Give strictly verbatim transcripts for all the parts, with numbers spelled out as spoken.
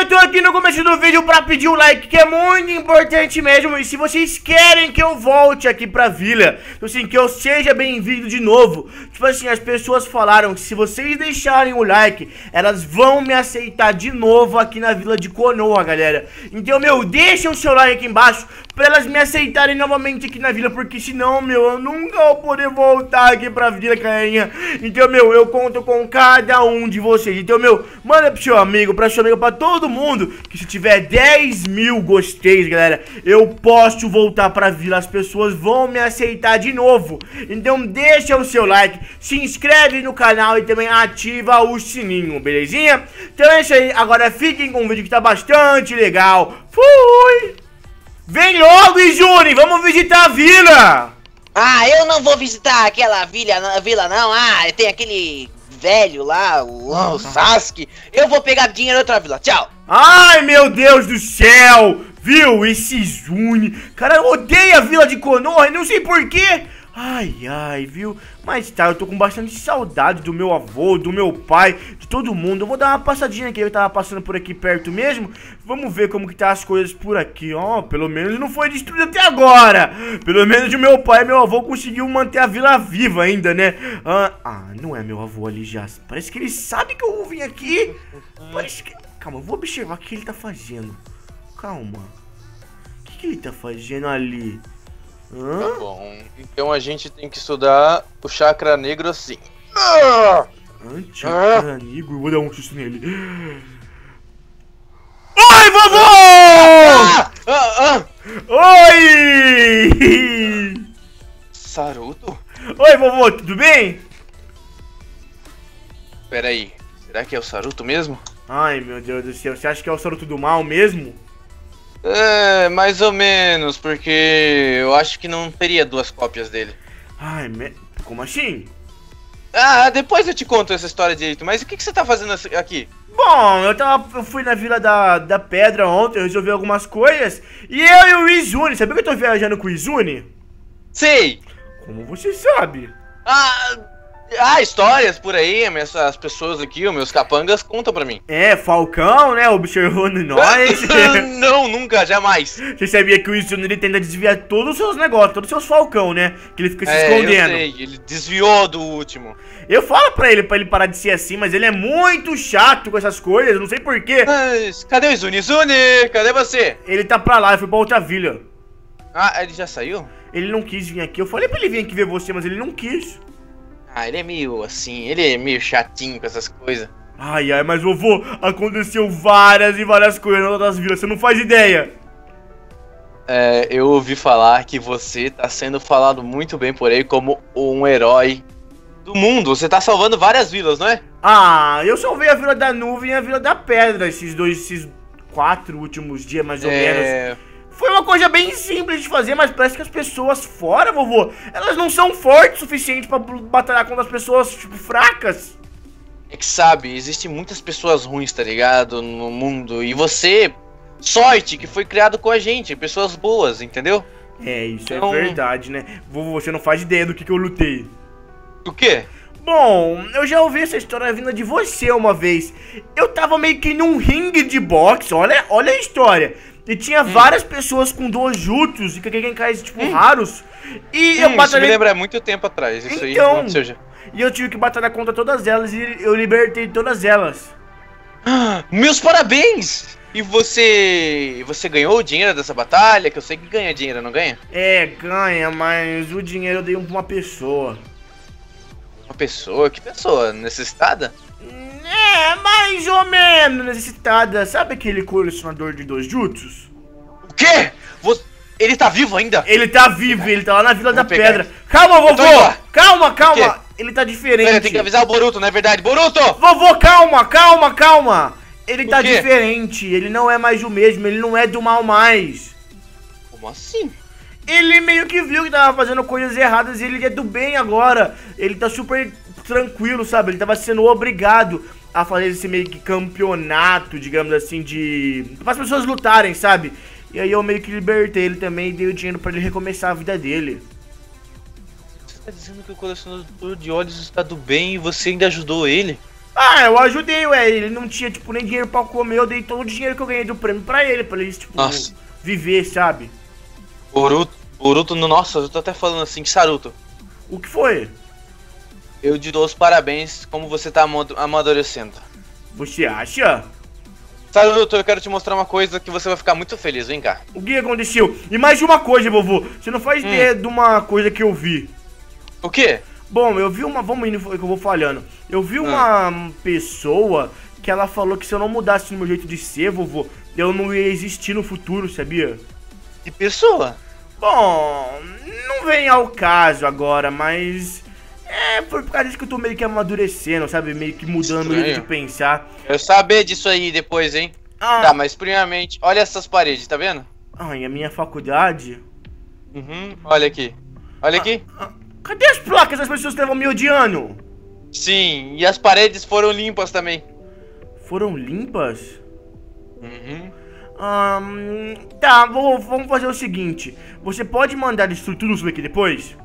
eu tô aqui no começo do vídeo pra pedir o like, que é muito importante mesmo. E se vocês querem que eu volte aqui pra vila, assim, que eu seja bem-vindo de novo, tipo assim, as pessoas falaram que se vocês deixarem o like, elas vão me aceitar de novo aqui na vila de Konoha, galera. Então, meu, deixem o seu like aqui embaixo pra elas me aceitarem novamente aqui na vila, porque senão, meu, eu nunca vou poder voltar aqui pra vila, carinha. Então, meu, eu conto com cada um de vocês. Então, meu, manda pro seu amigo, pra seu amigo, pra todo mundo, que se tiver dez mil gosteis, galera, eu posso voltar pra vila, as pessoas vão me aceitar de novo. Então deixa o seu like, se inscreve no canal e também ativa o sininho, belezinha? Então é isso aí, agora fiquem com o vídeo que tá bastante legal. Fui! Vem logo, Izuni, vamos visitar a vila! Ah, eu não vou visitar aquela vila, vila não, ah, tem aquele velho lá, o, o Sasuke. Eu vou pegar dinheiro em outra vila, tchau. Ai, meu Deus do céu! Viu? Esse Izuni, cara, odeia a vila de Konoha, não sei porquê. Ai, ai, viu? Mas tá, eu tô com bastante saudade do meu avô, do meu pai, de todo mundo. Eu vou dar uma passadinha aqui, eu tava passando por aqui perto mesmo. Vamos ver como que tá as coisas por aqui, ó. Pelo menos não foi destruído até agora. Pelo menos o meu pai e meu avô conseguiu manter a vila viva ainda, né? Ah, ah, não é meu avô ali já. Parece que ele sabe que eu vim aqui. Parece que... Calma, eu vou observar o que ele tá fazendo. Calma. O que, que ele tá fazendo ali? Hã? Tá bom, então a gente tem que estudar o chakra negro assim. Ah! Chakra negro, vou dar um susto nele. Oi, vovô! Ah! Ah! Ah! Oi! Saruto? Oi, vovô, tudo bem? Pera aí, será que é o Saruto mesmo? Ai, meu Deus do céu, você acha que é o Saruto do mal mesmo? É, mais ou menos, porque eu acho que não teria duas cópias dele. Ai, me... como assim? Ah, depois eu te conto essa história direito, mas o que, que você tá fazendo aqui? Bom, eu, tava, eu fui na Vila da, da Pedra ontem, eu resolvi algumas coisas. E eu e o Izuni, sabia que eu tô viajando com o Izuni? Sei! Como você sabe? Ah, ah histórias por aí, as pessoas aqui, os meus capangas contam pra mim. É, Falcão, né, observando nós. Não, nunca, jamais. Você sabia que o Izuni, ele tenta desviar todos os seus negócios, todos os seus Falcão, né? Que ele fica se é, escondendo. Eu sei, ele desviou do último. Eu falo pra ele, pra ele parar de ser assim, mas ele é muito chato com essas coisas, não sei porquê. Mas cadê o Izuni? Izuni, cadê você? Ele tá pra lá, eu fui pra outra vila. Ah, ele já saiu? Ele não quis vir aqui, eu falei pra ele vir aqui ver você, mas ele não quis. Ah, ele é meio assim, ele é meio chatinho com essas coisas. Ai, ai, mas vovô, aconteceu várias e várias coisas nas outras vilas, você não faz ideia. É, eu ouvi falar que você tá sendo falado muito bem por aí como um herói do mundo. Você tá salvando várias vilas, não é? Ah, eu salvei a Vila da Nuvem e a Vila da Pedra esses dois, esses quatro últimos dias, mais ou é... menos. Foi uma coisa bem simples de fazer, mas parece que as pessoas fora, vovô, elas não são fortes o suficiente pra batalhar contra as pessoas, tipo, fracas. É que sabe, existem muitas pessoas ruins, tá ligado, no mundo. E você, sorte que foi criado com a gente, pessoas boas, entendeu? É, isso então... é verdade, né? Vovô, você não faz ideia do que, que eu lutei. O quê? Bom, eu já ouvi essa história vinda de você uma vez. Eu tava meio que num ringue de boxe, olha, olha a história. E tinha hum. várias pessoas com dojutsus e Kagenkais, tipo, hum. raros. E hum, eu batalhei... Isso me lembra muito tempo atrás, isso então, aí aconteceu já. E eu tive que batalhar contra todas elas e eu libertei todas elas. Meus parabéns! E você... você ganhou o dinheiro dessa batalha? Que eu sei que ganha dinheiro, não ganha? É, ganha, mas o dinheiro eu dei pra uma pessoa. Uma pessoa? Que pessoa? Necessitada? É, mais ou menos necessitada. Sabe aquele colecionador de dojutsus? O quê? Você... Ele tá vivo ainda? Ele tá vivo, ele tá lá na Vila Vamos da pegar. Pedra. Calma, vovô! Calma, calma! Ele tá diferente. Pera, tem que avisar o Boruto, não é verdade? Boruto! Vovô, calma, calma, calma! Ele tá diferente, ele não é mais o mesmo, ele não é do mal mais. Como assim? Ele meio que viu que tava fazendo coisas erradas e ele é do bem agora. Ele tá super tranquilo, sabe? Ele tava sendo obrigado a fazer esse meio que campeonato, digamos assim, de... para as pessoas lutarem, sabe? E aí eu meio que libertei ele também e dei o dinheiro pra ele recomeçar a vida dele. Você tá dizendo que o colecionador de olhos está do bem e você ainda ajudou ele? Ah, eu ajudei, ué. Ele não tinha, tipo, nem dinheiro pra comer. Eu dei todo o dinheiro que eu ganhei do prêmio pra ele, pra ele, tipo, Nossa. viver, sabe? Boruto, Boruto, no- nossa, eu tô até falando assim, Saruto. O que foi? Eu te dou os parabéns, como você tá amado- amadurecendo. Você acha? Saruto, eu quero te mostrar uma coisa que você vai ficar muito feliz, vem cá. O que aconteceu? E mais de uma coisa, vovô. Você não faz Hum. ideia de uma coisa que eu vi. O quê? Bom, eu vi uma... Vamos indo que eu vou falhando. Eu vi uma pessoa que ela falou que se eu não mudasse o meu jeito de ser, vovô, eu não ia existir no futuro, sabia? Que pessoa? Bom, não vem ao caso agora, mas... É, foi por causa disso que eu tô meio que amadurecendo, sabe? Meio que mudando meu jeito de Estranho. pensar. Eu saber disso aí depois, hein? Ah, Tá, mas primeiramente, olha essas paredes, tá vendo? ai, a minha faculdade... Uhum, olha aqui. Olha aqui. Ah, cadê as placas das pessoas que estavam me odiando? Sim, e as paredes foram limpas também. Foram limpas? Uhum. Ahn, tá, vou- vamos fazer o seguinte. Você pode mandar isso tudo sobre aqui depois?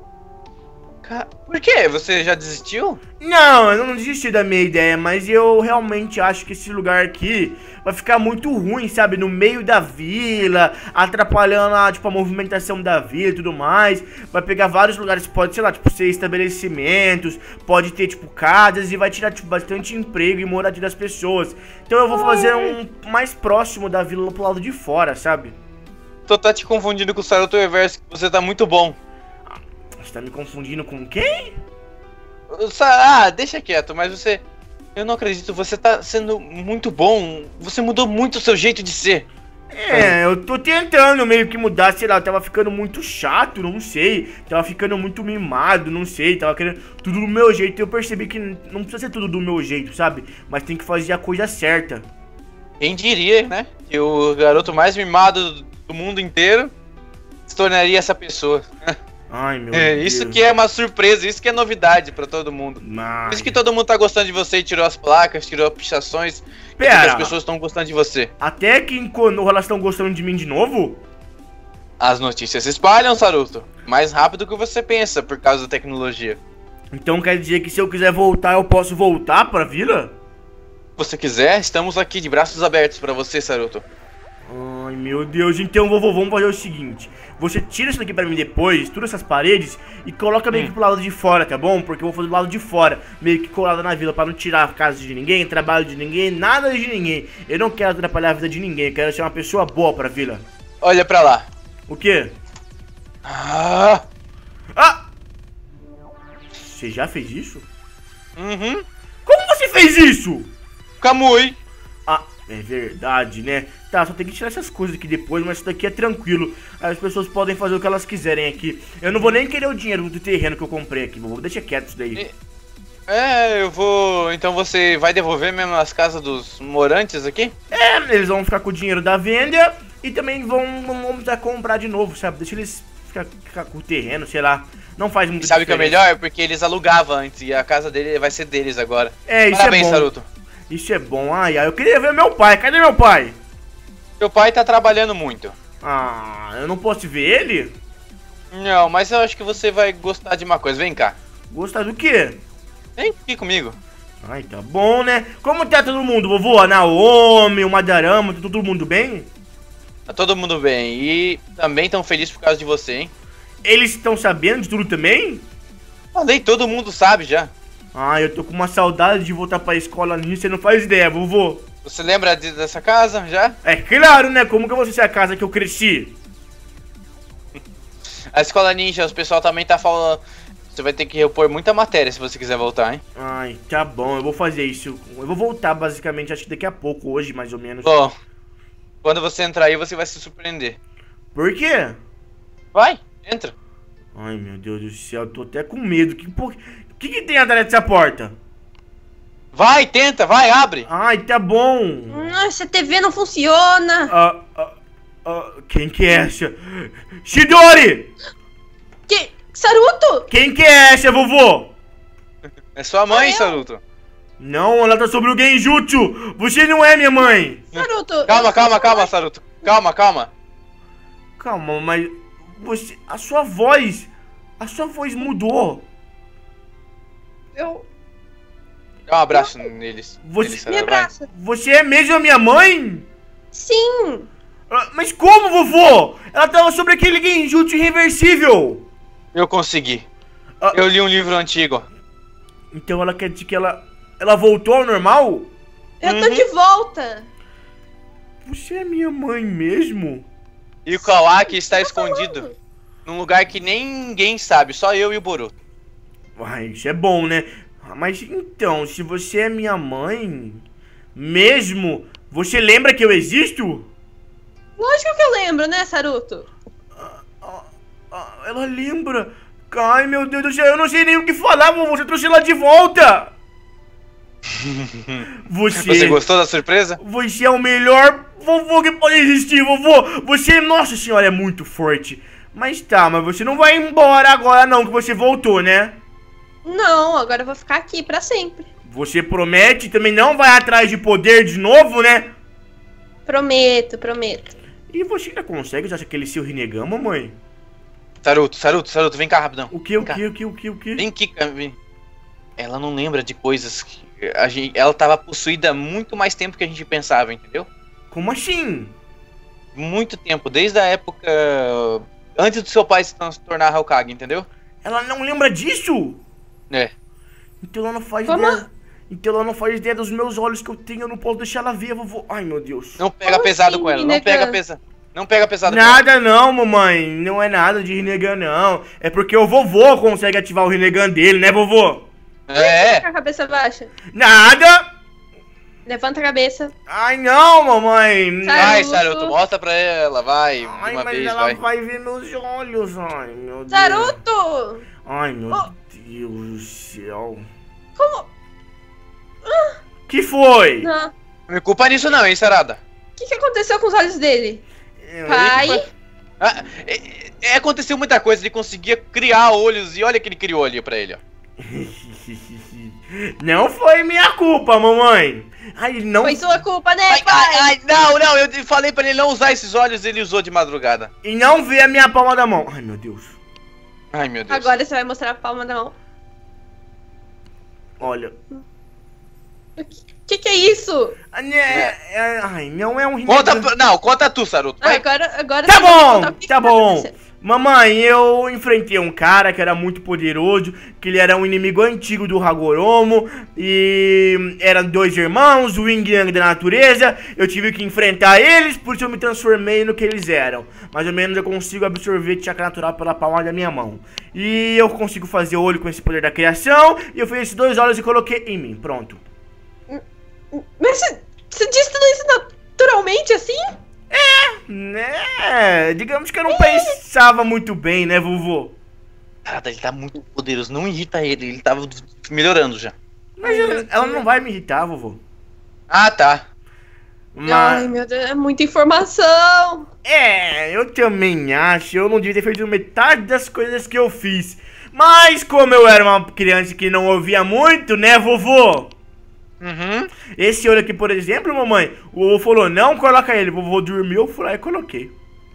Ca- Por quê? Você já desistiu? Não, eu não desisti da minha ideia, mas eu realmente acho que esse lugar aqui vai ficar muito ruim, sabe? No meio da vila, atrapalhando a, tipo, a movimentação da vila e tudo mais. Vai pegar vários lugares, pode, sei lá, tipo, ser estabelecimentos, pode ter, tipo, casas e vai tirar, tipo, bastante emprego e moradia das pessoas. Então eu vou fazer um mais próximo da vila pro lado de fora, sabe? Tô tá te confundindo com o Saruto Reverso, que você tá muito bom. Você tá me confundindo com quem? Sa- Ah, deixa quieto, mas você... Eu não acredito, você tá sendo muito bom. Você mudou muito o seu jeito de ser. É, eu tô tentando meio que mudar, sei lá, eu tava ficando muito chato, não sei. Tava ficando muito mimado, não sei. Tava querendo tudo do meu jeito. Eu percebi que não precisa ser tudo do meu jeito, sabe? Mas tem que fazer a coisa certa. Quem diria, né? Que o garoto mais mimado do mundo inteiro se tornaria essa pessoa. Ai, meu É, Deus. isso que é uma surpresa, isso que é novidade pra todo mundo. Ai. Por isso que todo mundo tá gostando de você e tirou as placas, tirou pichações. Pera. Porque as pessoas estão gostando de você. Até que quando elas estão gostando de mim de novo? As notícias se espalham, Saruto. Mais rápido que você pensa, por causa da tecnologia. Então quer dizer que se eu quiser voltar, eu posso voltar pra vila? Se você quiser, estamos aqui de braços abertos pra você, Saruto. Ai, meu Deus. Então, vovô, vamos fazer o seguinte. Você tira isso daqui pra mim depois, todas essas paredes, e coloca meio Hum. que pro lado de fora, tá bom? Porque eu vou fazer do lado de fora, meio que colada na vila, pra não tirar a casa de ninguém, trabalho de ninguém, nada de ninguém. Eu não quero atrapalhar a vida de ninguém, eu quero ser uma pessoa boa pra vila. Olha pra lá. O quê? Ah! Ah! Você já fez isso? Uhum. Como você fez isso? Kamui. Ah, é verdade, né? Tá, só tem que tirar essas coisas aqui depois, mas isso daqui é tranquilo. Aí as pessoas podem fazer o que elas quiserem aqui. Eu não vou nem querer o dinheiro do terreno que eu comprei aqui, vovô. Deixa quieto isso daí. É, eu vou... Então você vai devolver mesmo as casas dos morantes aqui? É, eles vão ficar com o dinheiro da venda e também vão, vão, vão precisar comprar de novo, sabe? Deixa eles ficar, ficar com o terreno, sei lá. Não faz muito E sabe o que é diferença. melhor? Porque eles alugavam antes e a casa dele vai ser deles agora. É, isso Parabéns, é bom. Saruto. Isso é bom. Ai, ai, eu queria ver meu pai. Cadê meu pai? Seu pai tá trabalhando muito. Ah, eu não posso ver ele? Não, mas eu acho que você vai gostar de uma coisa. Vem cá. Gostar do quê? Vem aqui comigo. Ai, tá bom, né? Como tá todo mundo, vovô? A Naomi, o Madarama, tá todo mundo bem? Tá todo mundo bem. E também tão feliz por causa de você, hein? Eles estão sabendo de tudo também? Falei, todo mundo sabe já. Ai, eu tô com uma saudade de voltar pra escola nisso, você não faz ideia, vovô. Você lembra de- dessa casa já? É claro, né? Como que eu vou ser a casa que eu cresci? A escola ninja, o pessoal também tá falando. Você vai ter que repor muita matéria se você quiser voltar, hein? Ai, tá bom, eu vou fazer isso. Eu vou voltar, basicamente, acho que daqui a pouco, hoje, mais ou menos. Bom, quando você entrar aí, você vai se surpreender. Por quê? Vai, entra. Ai, meu Deus do céu, eu tô até com medo. Que por... que, que tem atrás dessa porta? Vai, tenta, vai, abre. Ai, tá bom. Nossa, a T V não funciona. Ah, ah, ah, quem que é essa? Shidori! Que... Saruto! Quem que é essa, vovô? É sua mãe, Sou eu. Saruto. Não, ela tá sobre o Genjutsu. Você não é minha mãe. Saruto! Calma, eu- calma, calma, Saruto. Calma, calma. Calma, mas você, a sua voz, a sua voz mudou. Eu... Dá um abraço neles. Você- neles, Me Sarada, vai. abraça. Você é mesmo a minha mãe? Sim. Ah, mas como, vovô? Ela tava sobre aquele genjutsu irreversível. Eu consegui. Ah. Eu li um livro antigo. Então ela quer dizer que ela... Ela voltou ao normal? Eu tô Uhum. de volta. Você é minha mãe mesmo? E o Kawaki está Tá escondido falando. num lugar que nem ninguém sabe, só eu e o Boruto. Ai, isso é bom, né? Ah, mas então, se você é minha mãe... Mesmo... Você lembra que eu existo? Lógico que eu lembro, né, Saruto? Ah, ah, ela lembra. Ai, meu Deus do céu, eu não sei nem o que falar, vovô. Você trouxe ela de volta. Você... Você gostou da surpresa? Você é o melhor vovô que pode existir, vovô. Você, nossa senhora, é muito forte. Mas tá, mas você não vai embora agora não, que você voltou, né? Não, agora eu vou ficar aqui pra sempre. Você promete também não vai atrás de poder de novo, né? Prometo, prometo. E você ainda consegue usar aquele seu Rinnegan, mamãe? Saruto, Saruto, Saruto, vem cá rapidão. O que, o Vem cá. que, o que, o que, o que? Vem aqui, cara, vem. Ela não lembra de coisas que a gente, ela tava possuída há muito mais tempo que a gente pensava, entendeu? Como assim? Muito tempo, desde a época antes do seu pai se trans- tornar Hokage, entendeu? Ela não lembra disso? É. Então ela não faz Como? ideia. Então ela não faz ideia dos meus olhos que eu tenho, eu não posso deixar ela ver, vovô. Ai, meu Deus. Não pega Como pesado assim, com ela, não Rinnegan? pega pesado. Não pega pesado com ela. Nada não, mamãe. Não é nada de Rinnegan, não. É porque o vovô consegue ativar o Rinnegan dele, né, vovô? É. Com a cabeça baixa. Nada! Levanta a cabeça. Ai, não, mamãe. Sai. Vai, Saruto. Saruto, mostra pra ela, vai, de Ai, uma mas vez, ela vai. vai ver meus olhos. Ai, meu Deus. Saruto! Ai, meu Oh. Deus do céu. Como? Que foi? Não. Não me culpa nisso não, hein, Sarada? O que, que aconteceu com os olhos dele? Eu- Pai? Ah, é- é, aconteceu muita coisa, ele conseguia criar olhos e olha que ele criou ali pra ele, ó. Não foi minha culpa, mamãe. Ai, não. Foi sua culpa, né, Ai, pai? ai, ai, não, não, eu falei pra ele não usar esses olhos, ele usou de madrugada. E não vê a minha palma da mão. Ai, meu Deus. Ai, meu Deus. Agora você vai mostrar a palma da mão. Olha. O que, que é isso? Ah, né, é- Ai, não é um Conta, Rinnegan. pra- não, conta tu, Saruto. Ah, Vai. agora, agora Tá você vai bom, contar o que tá que bom. acontecendo. Mamãe, eu enfrentei um cara que era muito poderoso, que ele era um inimigo antigo do Hagoromo, e eram dois irmãos, o Yin e Yang da natureza, eu tive que enfrentar eles, por isso eu me transformei no que eles eram. Mais ou menos eu consigo absorver chakra natural pela palma da minha mão. E eu consigo fazer olho com esse poder da criação, e eu fiz esses dois olhos e coloquei em mim, pronto. Mas você, você disse tudo isso naturalmente assim? Né, digamos que eu não pensava muito bem, né, vovô? Cara, ele tá muito poderoso, não irrita ele, ele tava melhorando já. Mas eu- ela não vai me irritar, vovô. Ah, tá. Mas... Ai, meu Deus, é muita informação. É, eu também acho. Eu não devia ter feito metade das coisas que eu fiz. Mas como eu era uma criança que não ouvia muito, né, vovô? Uhum. Esse olho aqui, por exemplo, mamãe, o vovô falou, não coloca ele. O vovô dormiu, eu fui lá e coloquei.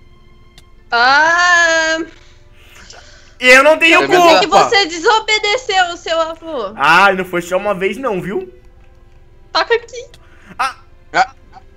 Ah, E eu não tenho É culpa. verdade. que você desobedeceu o seu avô. Ah, não foi só uma vez não, viu? Toca aqui. Ah, Ah,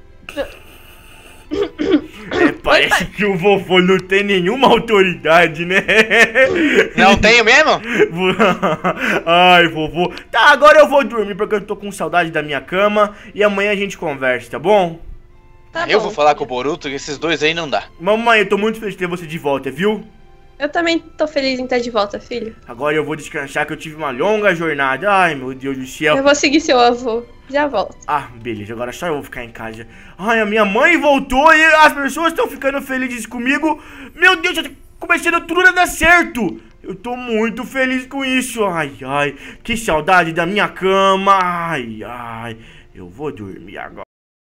é, parece pai. que o vovô não tem nenhuma autoridade, né? não tenho mesmo? Ai, vovô. Tá, agora eu vou dormir porque eu tô com saudade da minha cama. E amanhã a gente conversa, tá bom? Tá eu bom. vou falar com o Boruto que esses dois aí não dá. Mamãe, eu tô muito feliz de ter você de volta, viu? Eu também tô feliz em estar de volta, filho. Agora eu vou descansar que eu tive uma longa jornada. Ai, meu Deus do céu. Eu vou seguir seu avô. Já volto. Ah, beleza, agora só eu vou ficar em casa. Ai, a minha mãe voltou e as pessoas estão ficando felizes comigo. Meu Deus, já tá começando tudo a dar certo. Eu tô muito feliz com isso. Ai, ai, que saudade da minha cama. Ai, ai, eu vou dormir agora.